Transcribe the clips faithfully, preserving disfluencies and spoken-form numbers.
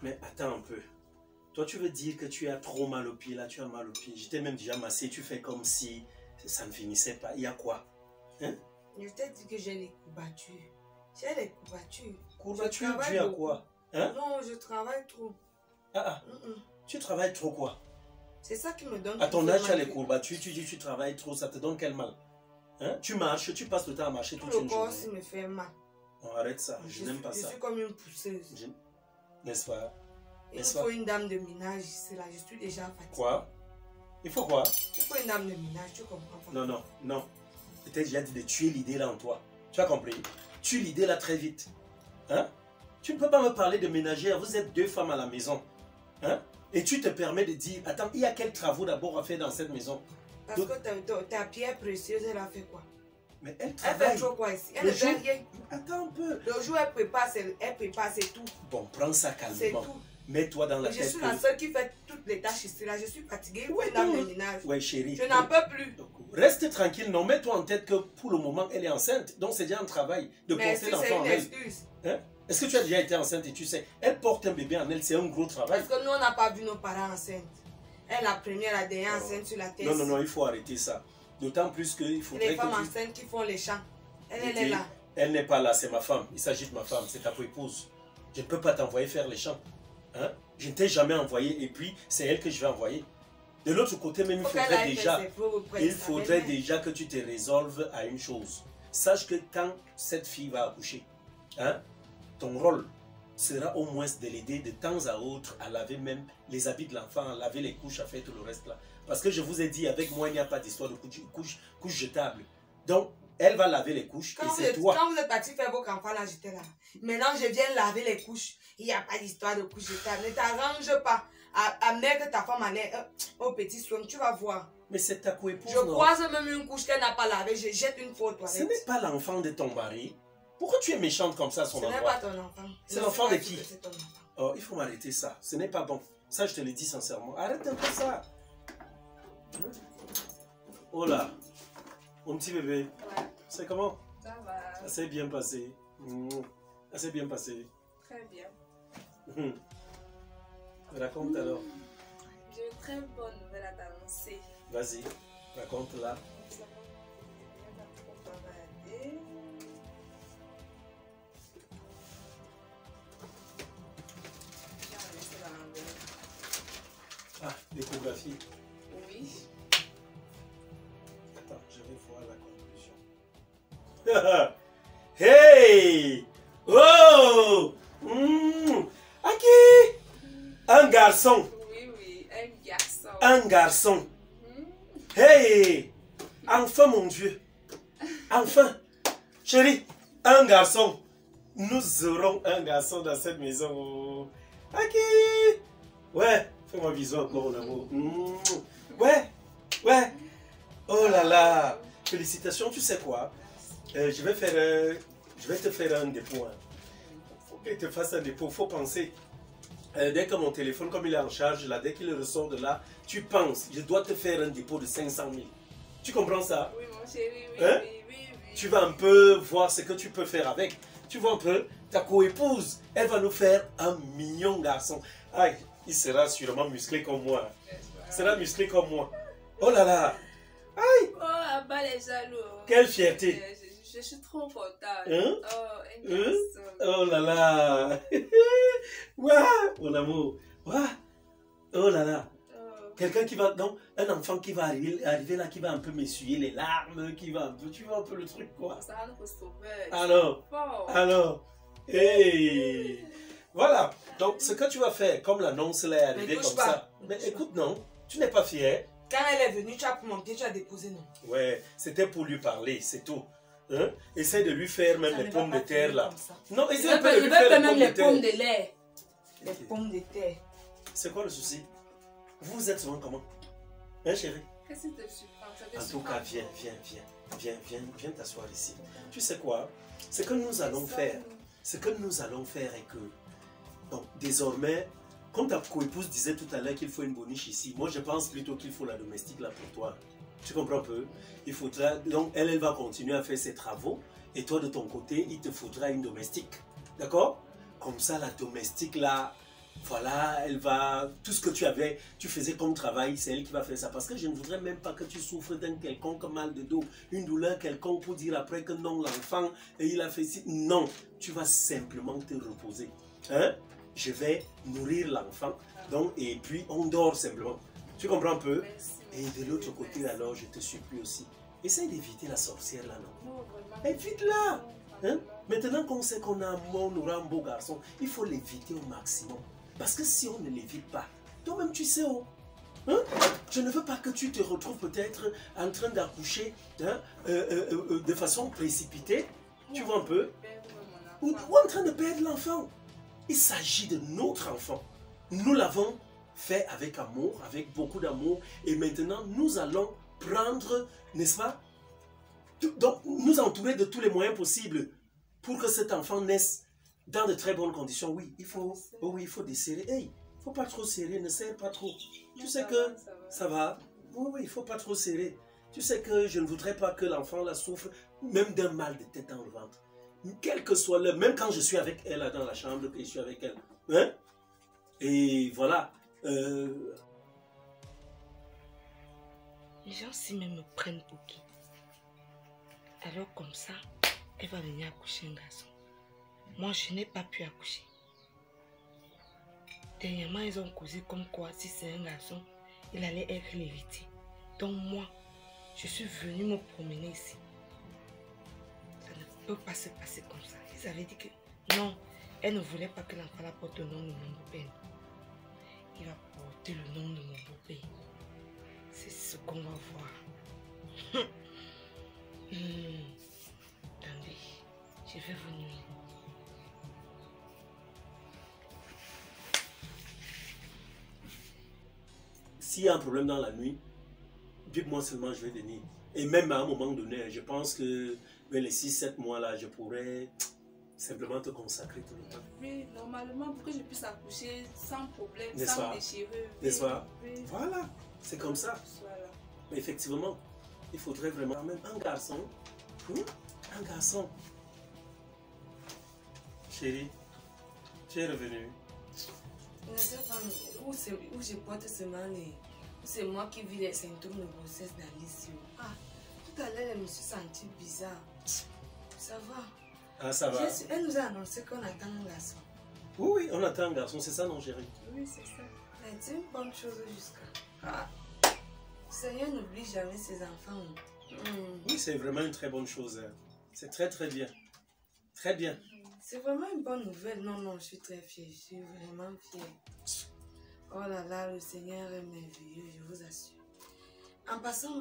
Mais attends un peu. Toi, tu veux dire que tu as trop mal au pied, là, tu as mal au pied. J'étais même déjà massé, tu fais comme si ça ne finissait pas. Il y a quoi? Hein? Je t'ai dit que j'ai les courbatures. J'ai les courbatures. Courbatures, tu as quoi? Hein? Non, je travaille trop. Ah ah. Mm -mm. Tu travailles trop quoi? C'est ça qui me donne... À ton âge, tu as les courbatures, tu dis que tu travailles trop, ça te donne quel mal? Hein? Tu marches, tu passes le temps à marcher toute une journée. Le corps aussi me fait mal. On arrête ça, je, je n'aime pas je ça. Je suis comme une pousseuse. N'est-ce pas? Il me faut une dame de ménage ici, là, je suis déjà fatiguée. Quoi? Il faut quoi? Il faut une dame de ménage, tu comprends pas? Non, non, non. Peut-être déjà dit de tuer l'idée là en toi. Tu as compris? Tue l'idée là très vite. Hein? Tu ne peux pas me parler de ménagère, vous êtes deux femmes à la maison. Hein? Et tu te permets de dire, attends, il y a quels travaux d'abord à faire dans cette maison? Parce Donc, que ta, ta, ta pierre précieuse, elle a fait quoi? Mais elle travaille. Elle fait trop quoi ici? Elle ne fait rien. Attends un peu. Le jour, elle prépare, elle prépare, c'est tout. Bon, prends ça calmement. C'est tout. Mets-toi dans la je tête. Je suis la seule qui fait toutes les tâches ici. Là, je suis fatiguée. Ouais, dans le ménage. Ouais, chérie. Je n'en peux plus. Reste tranquille. Non, mets-toi en tête que pour le moment, elle est enceinte. Donc, c'est déjà un travail de Mais porter l'enfant en elle. Hein? Est-ce que tu as déjà été enceinte et tu sais, elle porte un bébé en elle, c'est un gros travail. Parce que nous, on n'a pas vu nos parents enceintes. Elle, la première, la dernière enceinte sur la tête. Non, non, non, il faut arrêter ça. D'autant plus qu'il faudrait les femmes que tu... enceintes qui font les chants. Elle, elle okay. est là. Elle n'est pas là, c'est ma femme. Il s'agit de ma femme, c'est ta épouse. Je ne peux pas t'envoyer faire les chants. Hein? Je ne t'ai jamais envoyé et puis c'est elle que je vais envoyer. De l'autre côté même, il faudrait déjà, il faudrait déjà que tu te résolves à une chose. Sache que quand cette fille va accoucher, hein, ton rôle sera au moins de l'aider de temps à autre à laver même les habits de l'enfant, à laver les couches, à faire tout le reste là. Parce que je vous ai dit, avec moi, il n'y a pas d'histoire de couches couche, couche jetables. Donc, elle va laver les couches quand et c'est toi. Quand vous êtes parti faire vos campagnes, là, j'étais là. Maintenant, je viens laver les couches. Il n'y a pas d'histoire de couches jetables. Ne t'arrange pas à, à mettre ta femme à l'air euh, au petit soin. Tu vas voir. Mais c'est ta coépouse. Je croise même une couche qu'elle n'a pas lavée. Je jette une faute. Ce n'est pas l'enfant de ton mari. Pourquoi tu es méchante comme ça à son endroit? Ce n'est pas ton enfant. C'est l'enfant de qui? Ton enfant. Oh, il faut m'arrêter ça. Ce n'est pas bon. Ça, je te le dis sincèrement. Arrête un peu ça. Oh là. Mon petit bébé. Ouais. C'est comment? Ça va. Ça s'est bien passé. Mmh. Ça s'est bien passé. Très bien. Mmh. Raconte mmh. alors. J'ai une très bonne nouvelle à t'annoncer. Vas-y, raconte-la. Ah, l'échographie. Oui. Attends, je vais voir la conclusion. Hey! Oh! Mmh. Aki! Un garçon. Oui, oui, un garçon. Un garçon. Mmh. Hey! Enfin, mon Dieu. Enfin. Chérie, un garçon. Nous aurons un garçon dans cette maison. Aki! Ouais. Fais-moi bisou encore, mon amour. Mmh. Ouais, ouais. Oh là là. Félicitations, tu sais quoi? Euh, je vais faire un... Je vais te faire un dépôt. Hein. Faut qu'il te fasse un dépôt. Faut penser. Euh, dès que mon téléphone, comme il est en charge, là, dès qu'il ressort de là, tu penses, je dois te faire un dépôt de cinq cent mille. Tu comprends ça? Oui, mon chéri, oui, hein? oui, oui, oui. Tu vas un peu voir ce que tu peux faire avec. Tu vois un peu, ta coépouse, elle va nous faire un mignon garçon. Aïe. Il sera sûrement musclé comme moi. Il sera musclé comme moi. Oh là là. Aïe. Oh, abat les jaloux. Quelle fierté. Je, je, je suis trop contente. Hein? Oh, un hein? garçon. Oh là là. Ouah, mon amour. Ouah. Oh là là. Oh. Quelqu'un qui va... Non, un enfant qui va arriver, arriver là, qui va un peu m'essuyer les larmes, qui va un peu... Tu vois un peu le truc, quoi. Ça va nous sauver. Alors. Bon. Alors. Hey. Voilà, donc ce que tu vas faire, comme l'annonce est arrivée comme pas. ça. Mais écoute, non, tu n'es pas fier. Quand elle est venue, tu as pris mon pied, tu as déposé, non? Ouais, c'était pour lui parler, c'est tout. Hein? Essaye de lui faire même ça les pommes de terre là. Non, essaye un peu de lui faire les pommes de terre. pommes de lait. Les pommes de terre. C'est quoi le souci? Vous êtes souvent comment? Hein, chérie? Qu'est-ce qui te surprend? En tout cas, viens, viens, viens. Viens, viens, viens t'asseoir ici. Tu sais quoi? Ce que nous allons faire, ce que nous allons faire est que donc, désormais, comme ta coépouse disait tout à l'heure qu'il faut une boniche ici, moi je pense plutôt qu'il faut la domestique là pour toi. Tu comprends un peu? Il faudra, donc elle, elle va continuer à faire ses travaux et toi de ton côté, il te faudra une domestique. D'accord? Comme ça, la domestique là, voilà, elle va, tout ce que tu avais, tu faisais comme travail, c'est elle qui va faire ça. Parce que je ne voudrais même pas que tu souffres d'un quelconque mal de dos, une douleur quelconque pour dire après que non, l'enfant, il a fait ci. Non, tu vas simplement te reposer. Hein? Je vais nourrir l'enfant, donc, et puis on dort simplement. Tu comprends un peu? Merci. Et de l'autre côté, alors, je te supplie aussi, essaye d'éviter la sorcière là, non? Non, vraiment. Évite-la! Hein? Maintenant qu'on sait qu'on a un bon, on aura un beau garçon, il faut l'éviter au maximum. Parce que si on ne l'évite pas, toi-même tu sais où. Hein? Je ne veux pas que tu te retrouves peut-être en train d'accoucher hein, euh, euh, euh, de façon précipitée, tu vois un peu, ou, ou en train de perdre l'enfant. Il s'agit de notre enfant. Nous l'avons fait avec amour, avec beaucoup d'amour, et maintenant nous allons prendre, n'est-ce pas, donc nous entourer de tous les moyens possibles pour que cet enfant naisse dans de très bonnes conditions. Oui, il faut, oh oui, il faut desserrer. Hey, il ne faut pas trop serrer, ne serre pas trop. Tu sais que ça va. Oui, oui, il ne faut pas trop serrer. Tu sais que je ne voudrais pas que l'enfant la souffre, même d'un mal de tête dans le ventre. Quel que soit le, même quand je suis avec elle là, dans la chambre, que je suis avec elle. Hein? Et voilà. Euh... Les gens si même me prennent pour qui? Alors comme ça, elle va venir accoucher un garçon. Moi, je n'ai pas pu accoucher. Dernièrement, ils ont causé comme quoi, si c'est un garçon, il allait être l'héritier. Donc moi, je suis venue me promener ici. Ça ne peut pas se passer comme ça. Ils avaient dit que non, elle ne voulait pas que l'enfant la porte le nom de mon beau-père. Il va porter le nom de mon beau-père. C'est ce qu'on va voir. hmm. Attendez, je vais vous nuire. S'il y a un problème dans la nuit, dites-moi seulement, je vais venir. Et même à un moment donné, je pense que vers les six sept mois là, je pourrais simplement te consacrer tout le temps. Oui, normalement, pour que je puisse accoucher sans problème, N'est-ce sans pas? déchirure. N'est-ce pas? Oui. Voilà, c'est comme ça. Voilà. Mais effectivement, il faudrait vraiment même un garçon. Hein? Un garçon. Chérie, tu es revenue. Je ne sais pas où, où je porte seulement les... C'est moi qui vis les symptômes de grossesse d'Alice. Ah, tout à l'heure, je me suis sentie bizarre. Ça va. Ah, ça va. Suis... Elle nous a annoncé qu'on attend un garçon. Oui, oui, on attend un garçon, c'est ça, non, chérie? Oui, c'est ça. C'est une bonne chose jusqu'à... Ah. Le Seigneur n'oublie jamais ses enfants. Mm. Oui, c'est vraiment une très bonne chose. C'est très, très bien. Très bien. C'est vraiment une bonne nouvelle. Non, non, je suis très fière. Je suis vraiment fière. Oh là là, le Seigneur est merveilleux, je vous assure. En passant,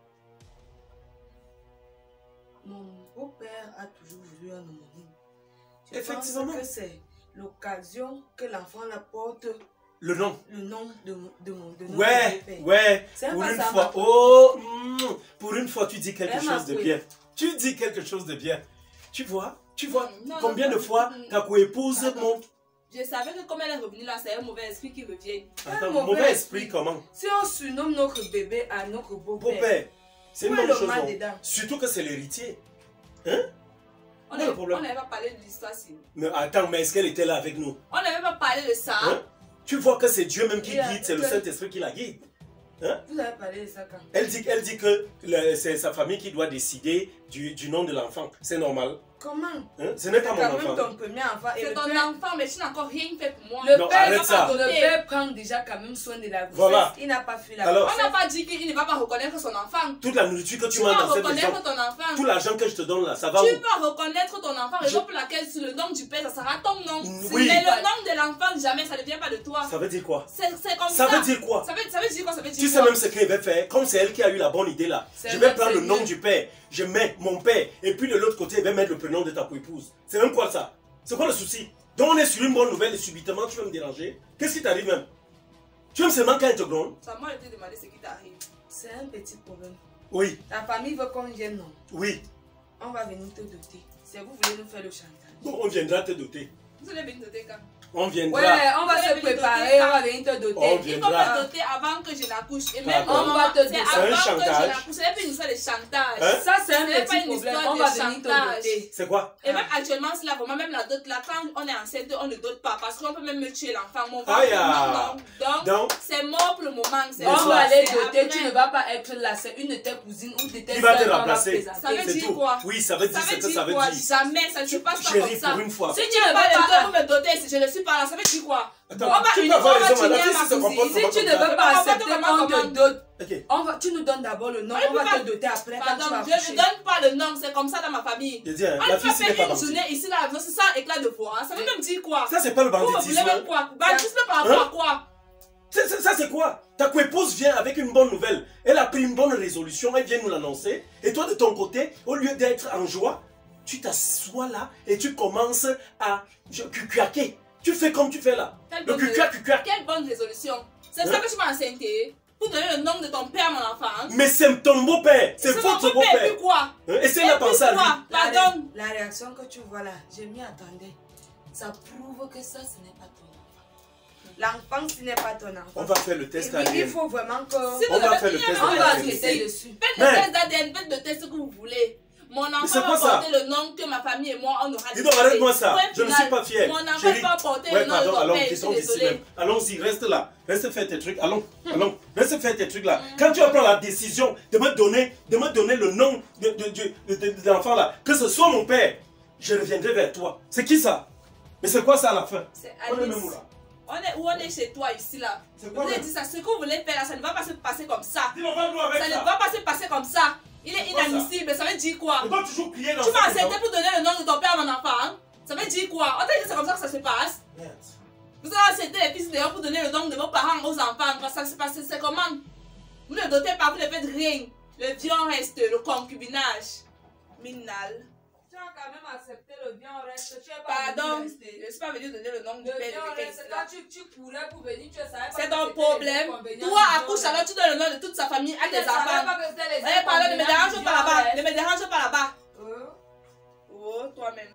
mon beau-père a toujours voulu un homonyme. Je Effectivement. pense que c'est l'occasion que l'enfant la porte Le nom. le nom de, de mon de Ouais, beau-père. ouais. C'est Pour pas une ça, fois. ma- Oh, mm, pour une fois, tu dis quelque Elle m'a chose de coué. bien. Tu dis quelque chose de bien. Tu vois, tu vois Non, combien non, de non, fois non. ta coépouse Pardon. mon... Je savais que comme elle est revenue là, c'est un mauvais esprit qui revient. Attends, mauvais mauvais esprit. esprit comment? Si on surnomme notre bébé à notre beau-père, Beau-père. C'est une Où est bonne le chose. mal non? dedans? Surtout que c'est l'héritier. Hein? On Quel est le problème? n'avait pas parlé de l'histoire si. Mais attends, mais est-ce qu'elle était là avec nous? On n'avait pas parlé de ça. Hein? Tu vois que c'est Dieu même qui Il a- guide, c'est le que- Saint-Esprit qui la guide. Hein? vous avez parlé de ça quand? Elle dit, elle dit que le- c'est sa famille qui doit décider du, du nom de l'enfant. C'est normal. Comment? Hein? Ce n'est pas C'est mon quand même enfant. ton premier enfant. Et C'est le ton père, enfant, mais tu n'as encore rien fait pour moi. le Non, père, arrête le ça. père prend déjà quand même soin de la grossesse. Voilà. Il n'a pas fait la Alors- On grossesse. n'a pas dit qu'il ne va pas reconnaître son enfant. Toute la nourriture que tu Tu manges vas dans cette maison, reconnaître ton enfant. tout l'argent que je te donne là, ça va où? Tu vas reconnaître ton enfant, raison Je- pour laquelle sur le nom du père, ça sera ton nom. Oui. Mais le nom de l'enfant, jamais, ça ne vient pas de toi. Ça veut dire quoi? C'est c'est comme Ça ça. veut dire quoi? Ça veut, ça veut dire quoi? Ça veut dire Tu sais quoi? même ce qu'elle va faire. Comme c'est elle qui a eu la bonne idée là. C'est Je vais notre prendre le Seigneur. nom du père. Je mets mon père. Et puis de l'autre côté, elle va mettre le prénom de ta épouse. C'est même quoi ça? C'est quoi le souci? Donc on est sur une bonne nouvelle et subitement tu veux me déranger? Qu'est-ce qui t'arrive même? Tu aimes seulement quand elle te gronde? Ça m'a été demandé ce qui t'arrive. C'est un petit problème. Oui, Ta famille veut qu'on vienne, non? oui. On va venir te doter. Si vous voulez nous faire le chantage. Donc on viendra te doter. Vous allez venir noter quand? On viendra. Ouais, on va Vous se allez venir préparer, doter on va venir te On doter. Il faut viendra. me doter avant que je n'accouche. Et même Pardon. on On va va te c'est doter. C'est un avant que je chantage. n'accouche. C'est pas une histoire de chantage. Hein? Ça, c'est un Ce n'est pas petit une problème. histoire On de va venir te chantage. doter. C'est quoi? Et même actuellement, si là, vraiment, même la dot, là, quand on est enceinte, on ne dote pas. Parce qu'on peut même me tuer l'enfant. Mon ventre, Aïe, non, ah. non. Donc, Donc, c'est mort pour le moment. c'est On Bonsoir. va aller c'est doter, après. tu ne vas pas être là, c'est une de tes cousines ou de tes Qui va te sœurs qu'on va remplacer? présenter. Ça veut c'est dire tout. quoi? Oui, ça veut dire Ça ce veut que dire ça veut quoi? dire. Jamais, ça ne se passe pas Chérie, comme ça. pour une fois. Si tu ne veux pas le temps pour me doter, si je ne suis pas là, ça veut dire quoi? Attends, On va tu peux unir, avoir on va raison, madame, unir si ma ça se comporte cousine. Si comment tu ne comme ça? veux pas On va accepter pas qu'on te comment- dote, Ok. on va, tu nous donnes d'abord le nom, On on va peut pas- te doter après quand Pardon, tu vas je ne accoucher. donne pas le nom, c'est comme ça dans ma famille. Je dis, hein, On la ne fille, peut ce n'est faire pas une journée bandit. ici, là, c'est ça, éclat de voix. hein. Ça veut même dire quoi? Ça, c'est pas le Vous, vous voulez banditisme. même quoi? Banditisme par rapport Hein? à quoi? C'est- c'est- Ça, c'est quoi? Ta coépouse vient avec une bonne nouvelle. Elle a pris une bonne résolution, elle vient nous l'annoncer. Et toi, de ton côté, au lieu d'être en joie, tu t'assois là et tu commences à je- cucuaquer. Tu fais comme tu fais là. Quelle Le bonne, cucuac, cucuac. quelle bonne résolution. C'est Hein? ça que tu m'as enceinte pour donner le nom de ton père à mon enfant. hein. Mais c'est ton beau-père. C'est mon votre beau-père, beau-père. puis quoi? Hein, Essaye Et de puis penser à lui. quoi? La, Pardon. ré- la réaction que tu vois là, je m'y attendais. Ça prouve que ça, ce n'est pas ton enfant. L'enfant, ce n'est pas ton enfant. On va faire le test Et oui, il A D N. faut vraiment que... Si On vous va avez- faire le il y a test même On d'A D N. pas va de enquêter souci. dessus. Faites le Mais- test d'A D N, faites le test que vous voulez. Mon enfant c'est va quoi ça? porter le nom que ma famille et moi on aura Dis décidé. donc, arrête-moi ça. Point Je ne final. suis pas fier. Mon enfant Chérie. va porter Ouais, le nom de pardon, ton allons, père, je suis quittons d'ici désolée. même. Allons-y, reste là. Reste faire tes trucs. Allons, allons. Reste faire tes trucs là. Quand tu vas prendre la décision de me donner, de me donner le nom de, de, de, de, de- de l'enfant là, que ce soit mon père, je reviendrai vers toi. C'est qui ça? Mais c'est quoi ça à la fin? C'est On est Alice. même où là? On est où on est chez toi ici là? C'est Vous quoi, avez même? dit ça, ce que vous voulez faire là, ça ne va pas se passer comme ça. Dis, on va nous avec Ça ne ça. va pas se passer comme ça. Il est C'est quoi ça? inadmissible, ça veut dire quoi? On doit toujours crier dans Tu m'as cette maison. accepté pour donner le nom de ton père à mon enfant. hein? Ça veut dire quoi? On t'a dit que c'est comme ça que ça se passe. Merde. Vous avez accepté les fils d'ailleurs pour donner le nom de vos parents aux enfants. Parce que ça se passe, c'est comment? Vous ne dotez pas, vous ne faites rien. Le viol reste, le concubinage. Minal. Tu as quand même accepté le bien reste. Tu es pas Pardon, venu je rester. ne suis pas venue donner le nom du Le père bien de reste, quelqu'un. quand tu, tu courais pour venir, tu savais pas C'est que ton c'était problème. les inconvénients Toi, du accouche bien alors tu donnes le nom de toute sa famille à Tu tes ne savais enfants. pas que c'était les Eh, pardon, ne me inconvénients dérange du pas bien là-bas. reste. Ne me dérange pas là-bas. Euh, Oh, toi-même.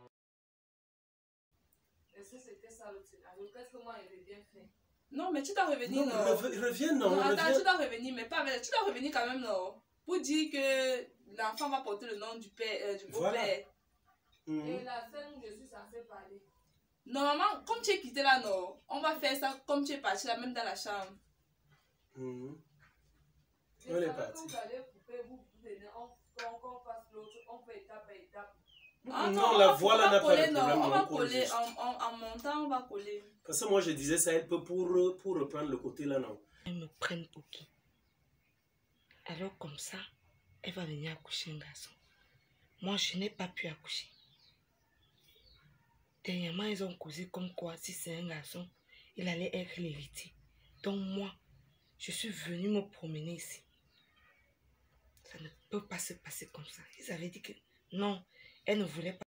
et ça, c'était ça le scénario. Qu'est-ce que moi, j'avais bien fait? Non, mais tu dois revenir, Non, non. rev- reviens, non. Non, attends, reviens. tu dois revenir, mais pas avec. Tu dois revenir quand même, non. Pour dire que l'enfant va porter le nom du père, euh, du Voilà. beau-père. Mhm. Et la scène où je suis censée parler. Normalement, comme tu es quitté là, non, on va faire ça comme tu es parti là, même dans la chambre. Mhm. Je On est savais que parti. vous allez couper, vous venez, on, on, on passe l'autre, on fait étape par étape. Ah, Non, on la va- voix on là va n'a pas coller, de non, problème. on va on colle coller, juste. en, en, en montant, on va coller. Parce que moi je disais ça un peu pour, pour reprendre le côté là, non. Ils me prennent pour qui? Alors comme ça, elle va venir accoucher un garçon. Moi, je n'ai pas pu accoucher. Dernièrement, ils ont causé comme quoi, si c'est un garçon, il allait être l'héritier. Donc moi, je suis venue me promener ici. Ça ne peut pas se passer comme ça. Ils avaient dit que non, elle ne voulait pas.